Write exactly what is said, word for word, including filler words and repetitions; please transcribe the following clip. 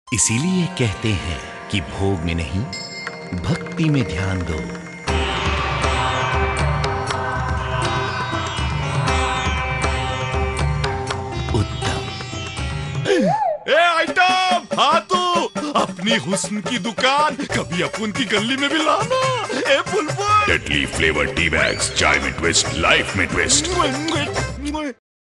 इसीलिए कहते हैं कि भोग में नहीं, भक्ति में ध्यान दो। उत्तम। ए आइटम, हाँ तू अपनी हुस्न की दुकान कभी अपन की गली में भी लाना। ए बुलबुल, डेडली फ्लेवर टी बैग्स, चाय में ट्विस्ट, लाइफ में ट्विस्ट।